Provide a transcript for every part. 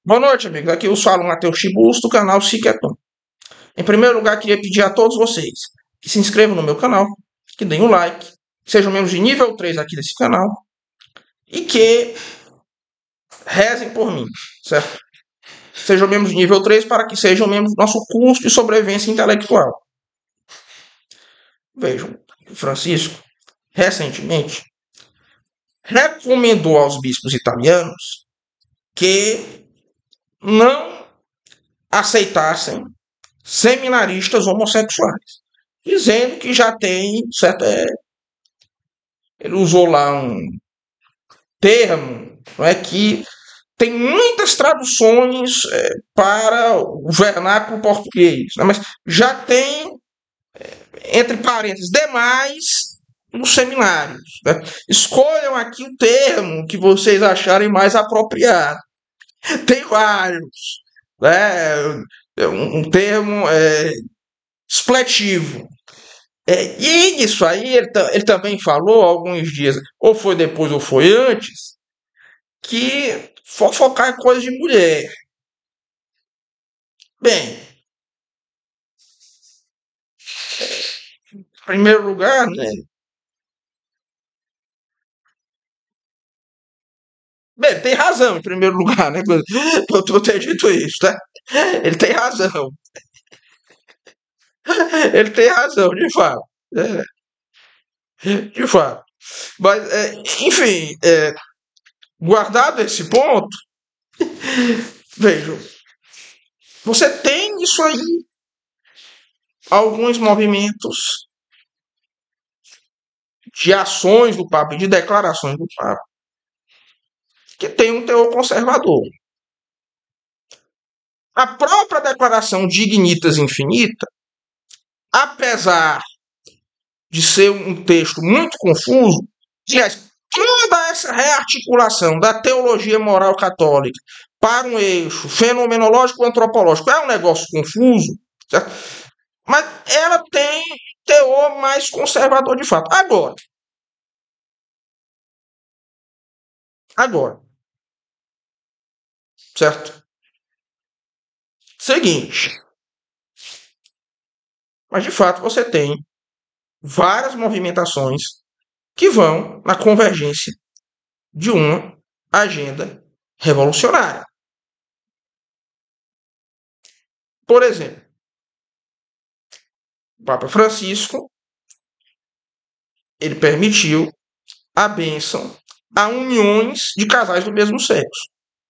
Boa noite, amigos. Aqui eu falo Matheus Chibus, do canal Siqueton. Em primeiro lugar, queria pedir a todos vocês que se inscrevam no meu canal, que deem um like, que sejam membros de nível 3 aqui desse canal e que rezem por mim, certo? Sejam membros de nível 3 para que sejam membros do nosso curso de sobrevivência intelectual. Vejam, Francisco, recentemente, recomendou aos bispos italianos que não aceitassem seminaristas homossexuais, dizendo que já tem certa. Ele usou lá um termo, não é, que tem muitas traduções para o vernáculo português, né, mas já tem, entre parênteses, demais nos seminários. Né? Escolham aqui o termo que vocês acharem mais apropriado. Tem vários. Né? Um termo expletivo. E isso aí, ele também falou alguns dias, ou foi depois ou foi antes, que fofocar é coisa de mulher. Bem, em primeiro lugar, né? Bem, tem razão, em primeiro lugar, né? Eu ter dito isso, tá? Ele tem razão. Ele tem razão, de fato. De fato. Mas, enfim, guardado esse ponto, vejam, você tem isso aí, alguns movimentos de ações do Papa e de declarações do Papa que tem um teor conservador. A própria declaração Dignitas Infinita, apesar de ser um texto muito confuso, aliás, toda essa rearticulação da teologia moral católica para um eixo fenomenológico-antropológico é um negócio confuso, certo? Mas ela tem teor mais conservador de fato. Agora, certo? Seguinte, mas de fato você tem várias movimentações que vão na convergência de uma agenda revolucionária. Por exemplo, o Papa Francisco, ele permitiu a bênção a uniões de casais do mesmo sexo.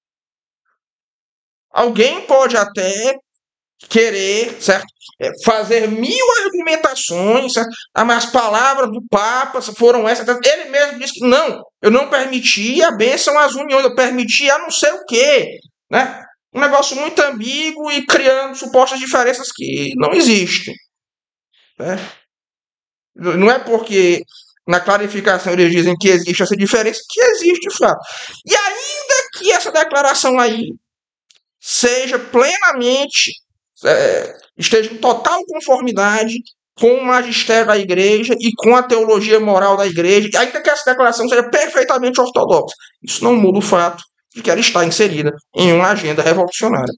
Alguém pode até querer, certo, fazer mil argumentações, certo? Mas as palavras do Papa foram essas. Ele mesmo disse que não, eu não permiti a bênção às uniões, eu permiti a não sei o quê, né? Um negócio muito ambíguo e criando supostas diferenças que não existem. Né? Não é porque na clarificação eles dizem que existe essa diferença que existe de fato. E ainda que essa declaração aí seja plenamente, esteja em total conformidade com o magistério da igreja e com a teologia moral da igreja, ainda que essa declaração seja perfeitamente ortodoxa, isso não muda o fato de que ela está inserida em uma agenda revolucionária.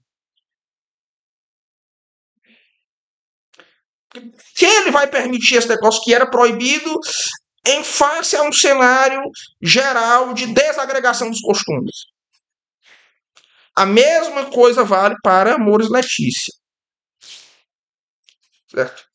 Se ele vai permitir esse negócio que era proibido em face a um cenário geral de desagregação dos costumes. A mesma coisa vale para Amores Letícia. Certo?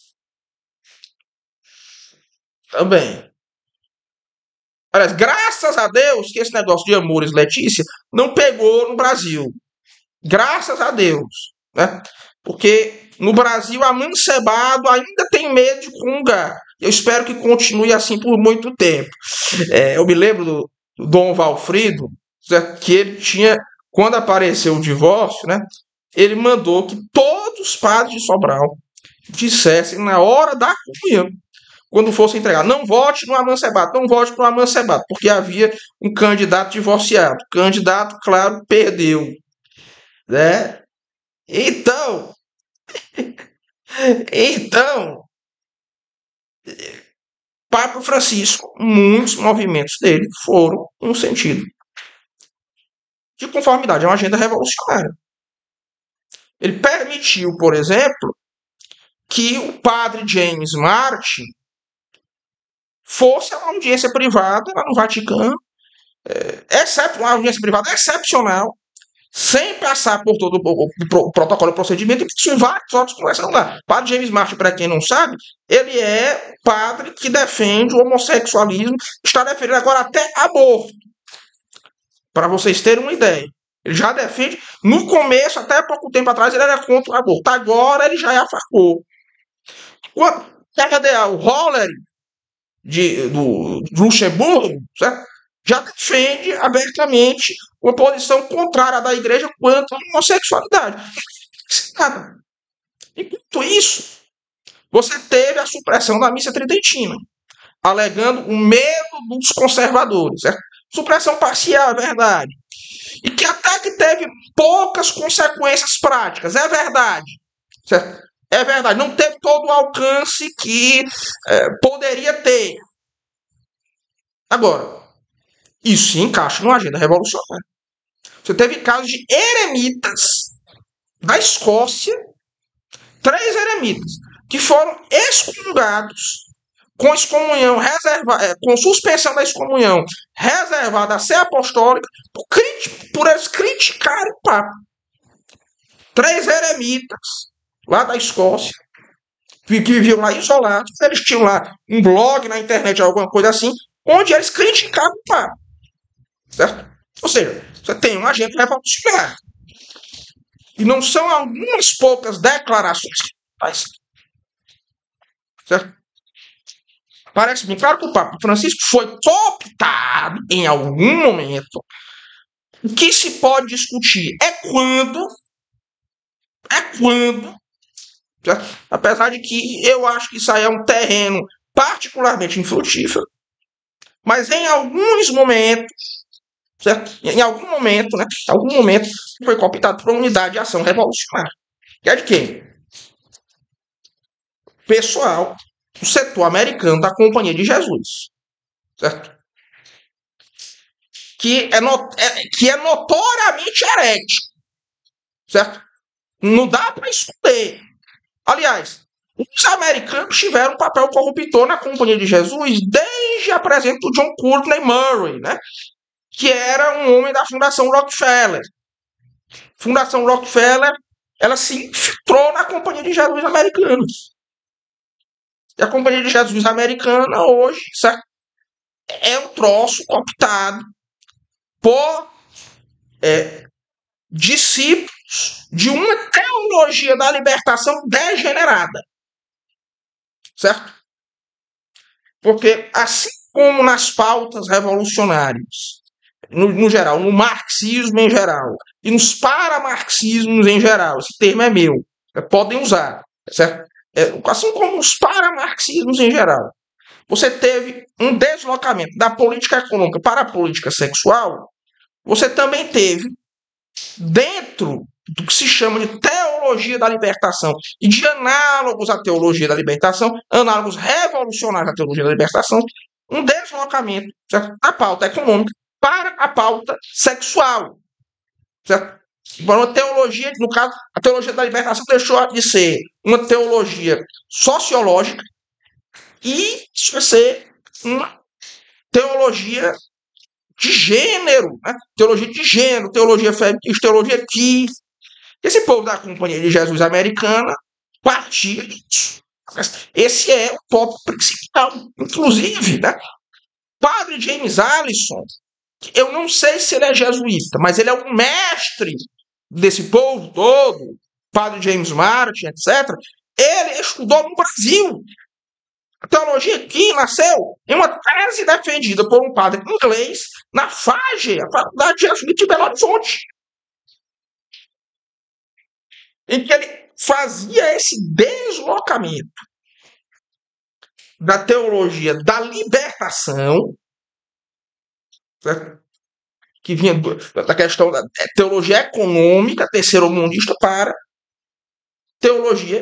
Também. Aliás, graças a Deus que esse negócio de Amores Letícia não pegou no Brasil. Graças a Deus. Né? Porque no Brasil, amancebado ainda tem medo de comungar. Eu espero que continue assim por muito tempo. Eu me lembro do Dom Valfrido, certo? Que ele tinha, quando apareceu o divórcio, né? Ele mandou que todos os padres de Sobral dissessem na hora da comunhão, quando fosse entregar, não vote no amancebado, não vote no amancebado, porque havia um candidato divorciado. O candidato, claro, perdeu. Né? Então, então, Papa Francisco, muitos movimentos dele foram em um sentido. de conformidade a uma agenda revolucionária. Ele permitiu, por exemplo, que o padre James Martin fosse a uma audiência privada lá no Vaticano, uma audiência privada excepcional, sem passar por todo o protocolo e procedimento, e que tinha vários outros conversando lá. O padre James Martin, para quem não sabe, ele é padre que defende o homossexualismo, está defendendo agora até aborto, para vocês terem uma ideia. Ele já defende, no começo, até pouco tempo atrás, ele era contra o aborto, agora ele já é a favor. O cardeal Roller do Luxemburgo, certo? Já defende abertamente uma posição contrária da igreja quanto à homossexualidade. Enquanto isso, você teve a supressão da missa tridentina, alegando o medo dos conservadores, certo? Supressão parcial, é verdade. E que até que teve poucas consequências práticas, é verdade, certo? É verdade, não teve todo o alcance que poderia ter. Agora, isso se encaixa numa agenda revolucionária. Você teve casos de eremitas da Escócia, 3 eremitas, que foram excomungados com excomunhão com suspensão da excomunhão reservada à sé apostólica por eles criticarem o Papa. 3 eremitas lá da Escócia, que viviam lá isolados, eles tinham lá um blog na internet, alguma coisa assim, onde eles criticavam o Papa. Certo? Ou seja, você tem uma agenda revolucionária. E não são algumas poucas declarações que faz. Certo? Parece bem claro que o Papa Francisco foi cooptado em algum momento. O que se pode discutir é quando, certo? Apesar de que eu acho que isso aí é um terreno particularmente infrutífero, mas em alguns momentos, certo? Em algum momento, foi cooptado por uma unidade de ação revolucionária. Que é de quem? Pessoal do setor americano da Companhia de Jesus, certo? Que é notoriamente herético, certo? Não dá para esconder. Aliás, os americanos tiveram um papel corruptor na Companhia de Jesus desde a presença do John Courtney Murray, né? Que era um homem da Fundação Rockefeller. Fundação Rockefeller, ela se infiltrou na Companhia de Jesus americana. E a Companhia de Jesus americana hoje, certo? É um troço cooptado por discípulos de uma teologia da libertação degenerada. Certo? Porque assim como nas pautas revolucionárias, no geral, no marxismo em geral, e nos paramarxismos em geral, esse termo é meu, podem usar, certo? Assim como os paramarxismos em geral, você teve um deslocamento da política econômica para a política sexual, você também teve, dentro do que se chama de teologia da libertação e de análogos à teologia da libertação, análogos revolucionários à teologia da libertação, um deslocamento, certo? Da pauta econômica para a pauta sexual. Certo? Uma teologia, no caso, a teologia da libertação deixou de ser uma teologia sociológica e isso vai ser uma teologia de gênero, né? Teologia de gênero, teologia feminista, teologia que esse povo da Companhia de Jesus americana partia disso. Esse é o tópico principal. Inclusive, né? Padre James Allison, eu não sei se ele é jesuíta, mas ele é um mestre desse povo todo, Padre James Martin, etc. Ele estudou no Brasil. A teologia aqui nasceu em uma tese defendida por um padre inglês na FAGE, a Faculdade Jesuíta de Belo Horizonte, em que ele fazia esse deslocamento da teologia da libertação, certo? Que vinha da questão da teologia econômica terceiro-mundista para teologia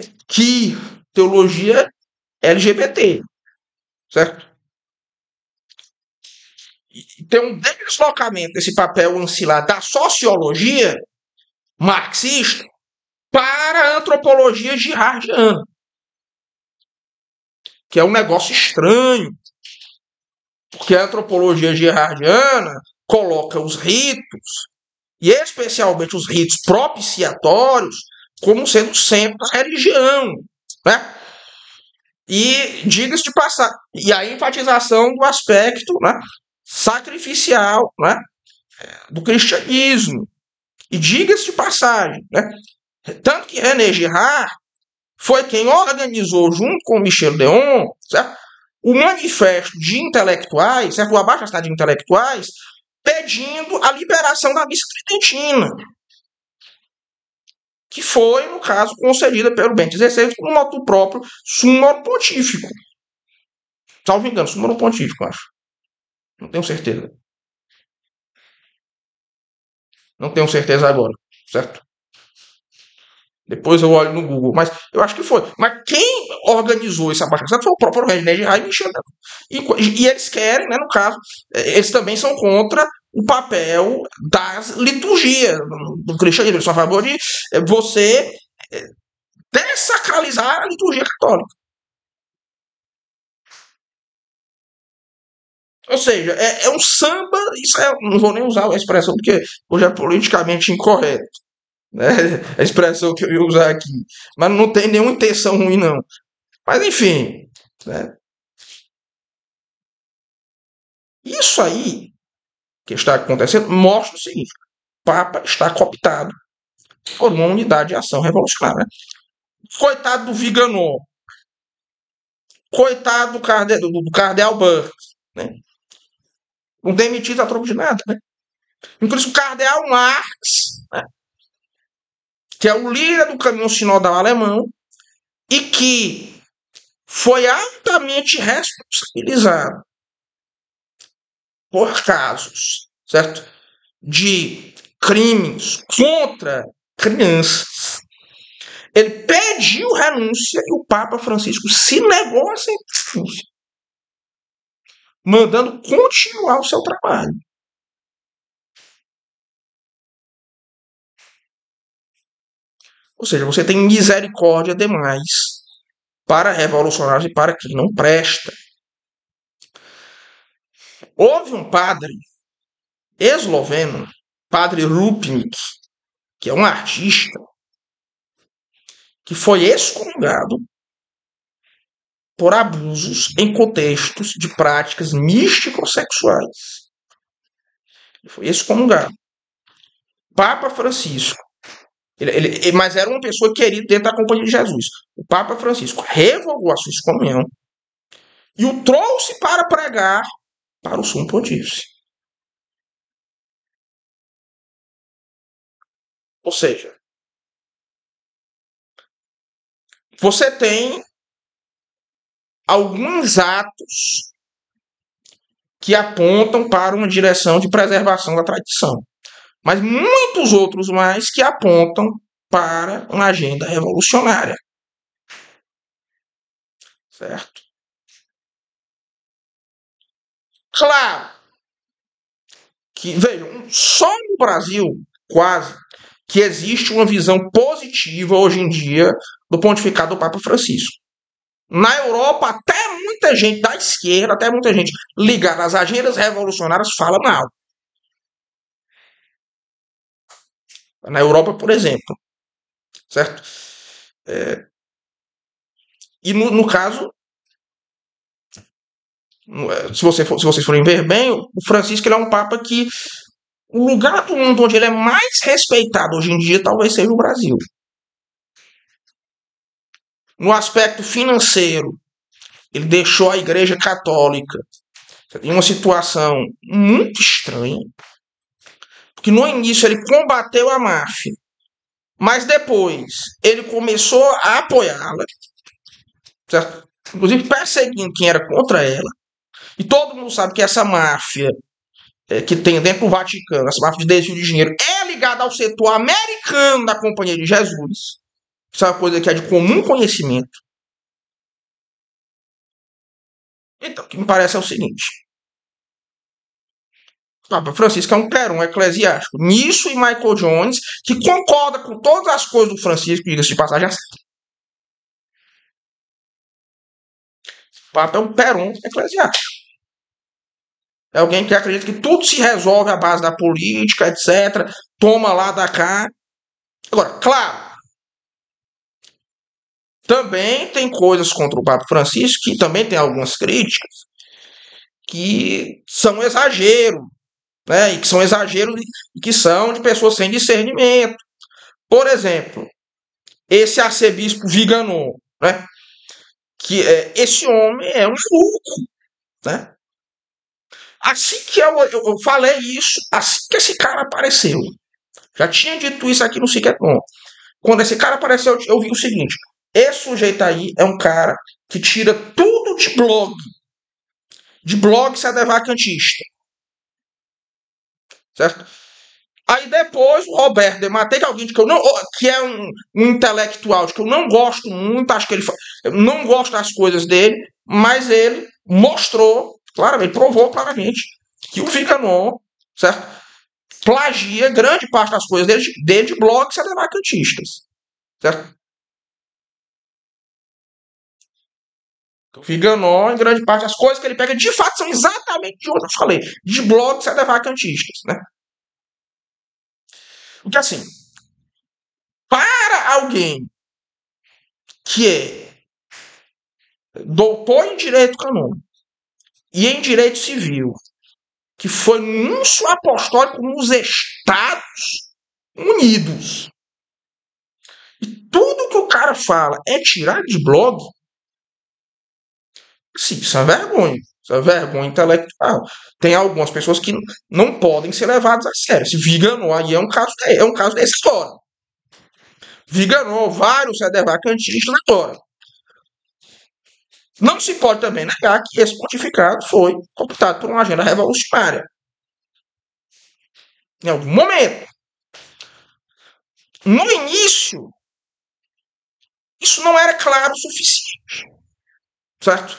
LGBT, certo? tem um deslocamento desse papel ancilar da sociologia marxista para a antropologia girardiana, que é um negócio estranho, porque a antropologia girardiana coloca os ritos, e especialmente os ritos propiciatórios, como sendo o centro da religião, né? E diga-se de passar, e a enfatização do aspecto, né, sacrificial, né, do cristianismo. E diga-se de passagem, né, tanto que René Girard foi quem organizou, junto com Michel Déon, certo, o manifesto de intelectuais, certo, o abaixo-assinado de intelectuais, pedindo a liberação da missa tridentina, que foi, no caso, concedida pelo Bento XVI por um motu próprio sumo pontífico. Salvo engano, sumo pontífico, acho. Não tenho certeza. Não tenho certeza agora, certo? Depois eu olho no Google, mas eu acho que foi. Mas quem organizou esse abaixo-assinado foi o próprio René Girard e Michel. E eles querem, né, no caso, eles também são contra o papel das liturgias do cristianismo. Eles são a favor de você dessacralizar a liturgia católica. Ou seja, é um samba, isso não vou nem usar a expressão porque hoje é politicamente incorreto, né? A expressão que eu ia usar aqui. Mas não tem nenhuma intenção ruim, não. Mas enfim, né? Isso aí que está acontecendo mostra o seguinte: o Papa está cooptado por uma unidade de ação revolucionária. Né? Coitado do Viganò, coitado do Cardeal Burke, né? Não demitido a troco de nada, né? Inclusive o Cardeal Marx, né? Que é o líder do caminho sinodal alemão e que foi altamente responsabilizado por casos, certo? De crimes contra crianças. Ele pediu renúncia e o Papa Francisco se negou a aceitar renúncia, mandando continuar o seu trabalho. Ou seja, você tem misericórdia demais para revolucionários e para quem não presta. Houve um padre esloveno, padre Rupnik, que é um artista, que foi excomungado por abusos em contextos de práticas místico-sexuais. Ele foi excomungado. Papa Francisco, mas era uma pessoa querida dentro da Companhia de Jesus. O Papa Francisco revogou a sua excomunhão e o trouxe para pregar para o Sumo Pontífice. Ou seja, você tem alguns atos que apontam para uma direção de preservação da tradição, mas muitos outros mais que apontam para uma agenda revolucionária. Certo? Claro que, vejam, só no Brasil, quase, que existe uma visão positiva hoje em dia do pontificado do Papa Francisco. Na Europa, até muita gente da esquerda, até muita gente ligada às agendas revolucionárias fala mal. Na Europa, por exemplo. Certo? E no caso, se vocês forem ver bem, o Francisco ele é um Papa que o lugar do mundo onde ele é mais respeitado hoje em dia talvez seja o Brasil. No aspecto financeiro, ele deixou a Igreja Católica em uma situação muito estranha, porque no início ele combateu a máfia, mas depois ele começou a apoiá-la, certo? Inclusive perseguindo quem era contra ela. E todo mundo sabe que essa máfia que tem dentro do Vaticano, essa máfia de desvio de dinheiro, é ligada ao setor americano da Companhia de Jesus. Isso é uma coisa que é de comum conhecimento. Então, o que me parece é o seguinte: O Papa Francisco é um perão eclesiástico. Nisso e Michael Jones, que concorda com todas as coisas do Francisco, diga-se de passagem. O Papa é um perão eclesiástico. É alguém que acredita que tudo se resolve à base da política, etc. Toma lá da cá. Agora, claro, também tem coisas contra o Papa Francisco, que também tem algumas críticas, que são exagero, né? E que são exageros e que são de pessoas sem discernimento. Por exemplo, esse arcebispo Viganò, né? Que esse homem é um maluco, né? Assim que eu falei isso, assim que esse cara apareceu, já tinha dito isso aqui no Siqueton. Quando esse cara apareceu, eu vi o seguinte: esse sujeito aí é um cara que tira tudo de blog sedevacantista, certo? Aí depois o Roberto Dematei, que é alguém que eu não, que é um intelectual que eu não gosto muito, acho que eu não gosto das coisas dele, mas ele mostrou claramente, provou claramente que o Viganò, certo? Plagia grande parte das coisas dele de blogs sedevacantista, certo? O Viganò, em grande parte, as coisas que ele pega de fato são exatamente de onde eu falei, de blogs sedevacantista, né? Porque assim, para alguém que é doutor em direito canônico e em direito civil, que foi núncio apostólico nos Estados Unidos, e tudo que o cara fala é tirar de blog, sim, isso é vergonha. Isso é vergonha intelectual. Tem algumas pessoas que não podem ser levadas a sério. Se Viganò aí é um caso dessa história. Viganò, vários sedevacantistas agora. Não se pode também negar que esse pontificado foi optado por uma agenda revolucionária. Em algum momento. No início, isso não era claro o suficiente. Certo?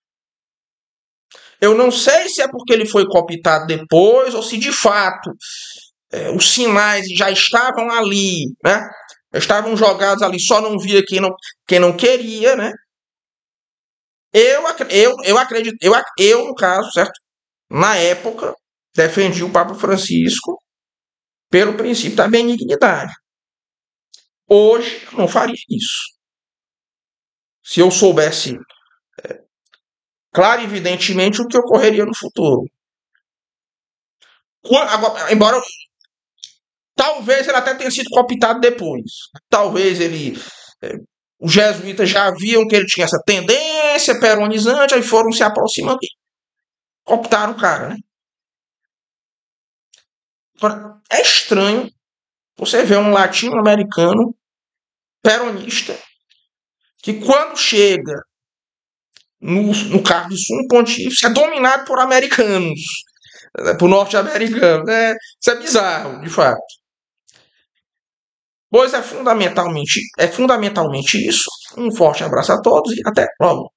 Eu não sei se é porque ele foi cooptado depois ou se de fato os sinais já estavam ali, né? Estavam jogados ali, só não via quem não queria, né? Eu acredito, eu no caso, certo? Na época, defendi o Papa Francisco pelo princípio da benignidade. Hoje, eu não faria isso. Se eu soubesse, claro e evidentemente, o que ocorreria no futuro. Agora, embora talvez ele até tenha sido cooptado depois. Talvez ele. Os jesuítas já viam que ele tinha essa tendência peronizante, aí foram se aproximando e cooptaram o cara, né? Agora, é estranho você ver um latino-americano peronista que quando chega no cargo de sumo pontífice é dominado por americanos, por norte-americanos. Isso é bizarro, de fato. Pois é fundamentalmente isso. Um forte abraço a todos e até logo.